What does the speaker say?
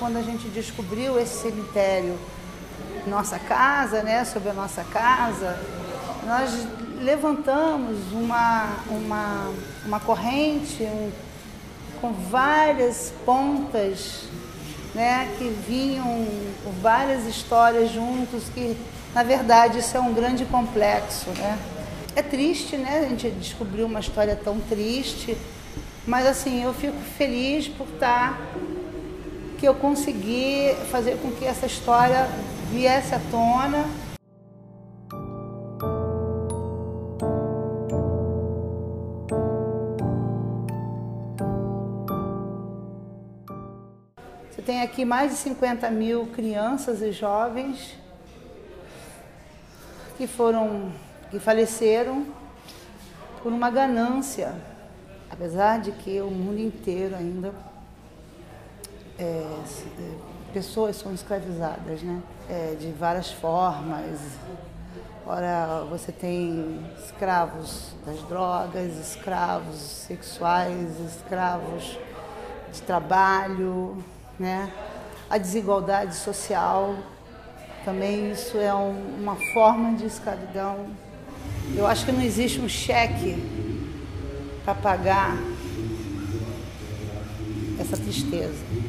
quando a gente descobriu esse cemitério, nossa casa, né, sobre a nossa casa, nós levantamos uma corrente com várias pontas, né, que vinham com várias histórias juntos, que na verdade isso é um grande complexo, né? É triste, né, a gente descobriu uma história tão triste, mas assim, eu fico feliz por que eu consegui fazer com que essa história viesse à tona. Você tem aqui mais de 50 mil crianças e jovens que faleceram por uma ganância, apesar de que o mundo inteiro ainda pessoas são escravizadas, né? De várias formas. Ora, você tem escravos das drogas, escravos sexuais, escravos de trabalho, né? A desigualdade social, também isso é uma forma de escravidão. Eu acho que não existe um cheque para pagar essa tristeza.